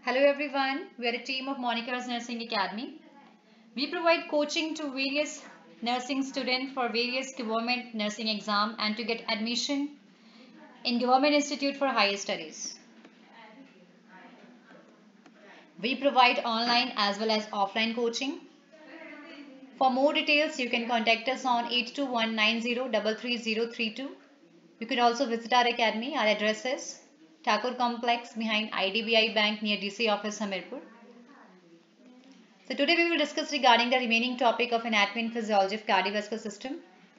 Hello everyone, we are a team of Monica's Nursing Academy. We provide coaching to various nursing students for various government nursing exam and to get admission in Government Institute for Higher Studies. We provide online as well as offline coaching. For more details, you can contact us on 8219033032. You can also visit our academy. Our address is Thakur Complex behind IDBI Bank near DC office, Hamirpur. So today we will discuss regarding the remaining topic of anatomy and physiology of cardiovascular system.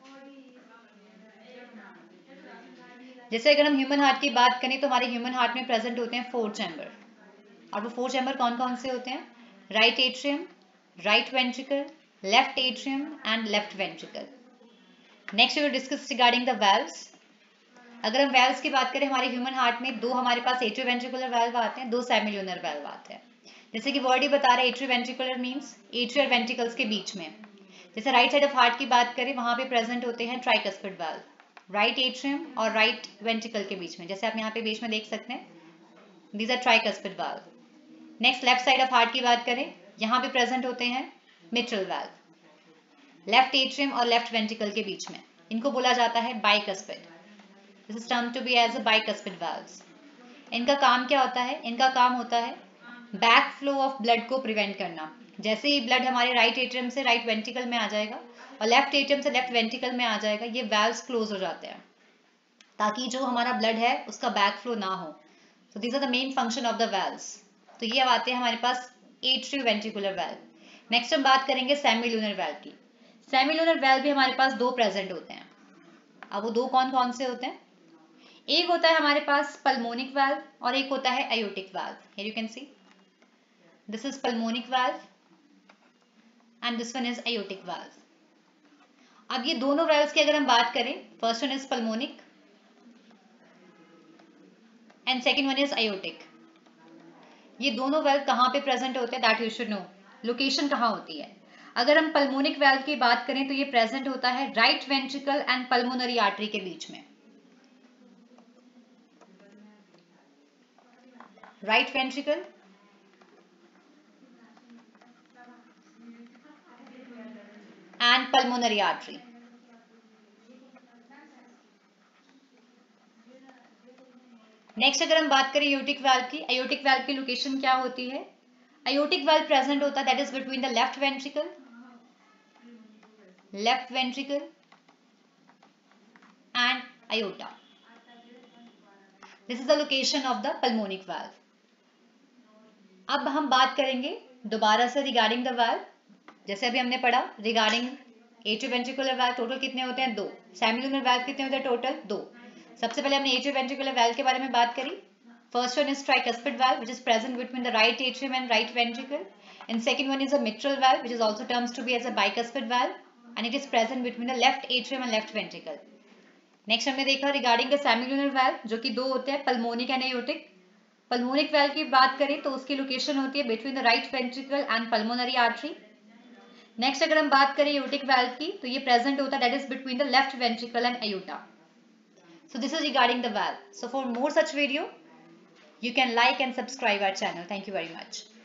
जैसे अगर हम human heart की बात करें तो हमारे human heart में present होते हैं 4 चैम्बर, और वो 4 चैम्बर कौन कौन से होते हैं? Right atrium, right ventricle, left atrium and left ventricle. Next we will discuss regarding the valves. अगर हम वेल्व्स की बात करें, हमारे ह्यूमन हार्ट में दो हमारे पास एट्रियोवेंट्रिकुलर वेल्व आते हैं, दो सेमिल्यूनर वेल्व आते हैं. जैसे कि वर्ड ही बता रहा है, एट्रियोवेंट्रिकुलर मींस एट्रियल वेंट्रिकल्स के बीच में. जैसे राइट साइड ऑफ हार्ट की बात करें, वहां पे प्रेजेंट होते हैं ट्राइकस्पिड वेल्व, राइट एट्रियम और राइट वेंट्रिकल के बीच में. जैसे आप यहाँ पे बीच में देख सकते हैं, these are tricuspid valve. Next left side of heart की बात करें, यहाँ पे प्रेजेंट होते हैं मिट्रल वेल्व, लेफ्ट एट्रियम और लेफ्ट वेंट्रिकल के बीच में. इनको बोला जाता है bicuspid. This is termed to be as a bicuspid valves. इनका काम क्या होता है? इनका काम होता है बैक फ्लो ऑफ ब्लड को प्रिवेंट करना. जैसे ही ब्लड हमारे राइट एट्रियम से राइट वेंट्रिकल में आ जाएगा और लेफ्ट एट्रियम से लेफ्ट वेंट्रिकल में आ जाएगा, ये वेल्व्स क्लोज हो जाते हैं ताकि जो हमारा ब्लड है उसका बैक फ्लो ना हो. So these are the main function of the valves. तो ये अब आते हैं हमारे पास एट्रियोवेंट्रिकुलर वेल्व. नेक्स्ट हम बात करेंगे सेमिल्यूनर वेल्व की. सेमिल्यूनर वेल्व भी हमारे पास दो प्रेजेंट होते हैं. अब वो दो कौन कौन से होते हैं? एक होता है हमारे पास पल्मोनिक वाल्व और एक होता है aortic valve. Here you can see this is pulmonic valve and this one is aortic valve. अब ये दोनों valves की अगर हम बात करें, first one is pulmonic and second one is aortic. ये दोनों valve कहाँ पे present होते हैं? That you should know. Location कहाँ होती है? अगर हम pulmonic valve की बात करें तो ये present होता है right ventricle and pulmonary artery के बीच में. Right ventricle and pulmonary artery. Next अगर हम बात करें एयोटिक वाल्व की, एयोटिक वाल्व की लोकेशन क्या होती है? एयोटिक वाल्व प्रेजेंट होता है that is between the left ventricle and aorta. This is the location of the pulmonic valve. अब हम बात करेंगे दोबारा से रिगार्डिंग द वाल्व. जैसे अभी हमने पढ़ा रिगार्डिंग एट्रियोवेंट्रिकुलर वाल्व, टोटल कितने होते हैं? दो. सेमिल्यूनर वाल्व कितने होते हैं? टोटल दो. सबसे पहले हमने एट्रियोवेंट्रिकुलर वाल्व के बारे में बात करी. First one is tricuspid valve which is present between the right atrium and right ventricle, and second one is a mitral valve which is also terms to be as a bicuspid valve and it is present between the left atrium and left ventricle. Next हमने देखा regarding the semilunar valve, जो कि दो होते हैं, pulmonic and aortic. Pulmonic valve की बात करें तो उसकी लोकेशन होती है between the right ventricle and pulmonary artery. Next अगर हम बात करें एयोटिक वाल्व की तो ये प्रेजेंट होता है that is between the left ventricle and aorta. So this is regarding the valve. So for more such video, you can like and subscribe our channel. Thank you very much.